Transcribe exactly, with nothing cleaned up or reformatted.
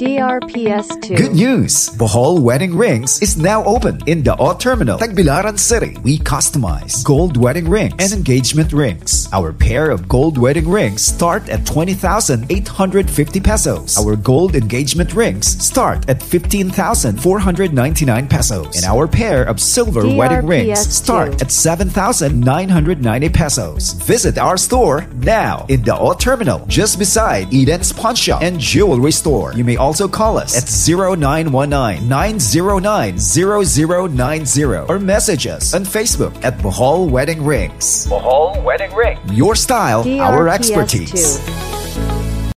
D R P S two. Good news! Bohol Wedding Rings is now open in the O Terminal, Tagbilaran City. We customize gold wedding rings and engagement rings. Our pair of gold wedding rings start at twenty thousand eight hundred fifty pesos. Our gold engagement rings start at fifteen thousand four hundred ninety-nine pesos. And our pair of silver D R P S wedding rings two. start at seven thousand nine hundred ninety pesos. Visit our store now in the O Terminal, just beside Eden's Pawn Shop and Jewelry Store. You may also call us at zero nine one nine, nine zero nine, zero zero nine zero or message us on Facebook at Bohol Wedding Rings. Bohol Wedding Ring. Your style, our D R P S expertise. two.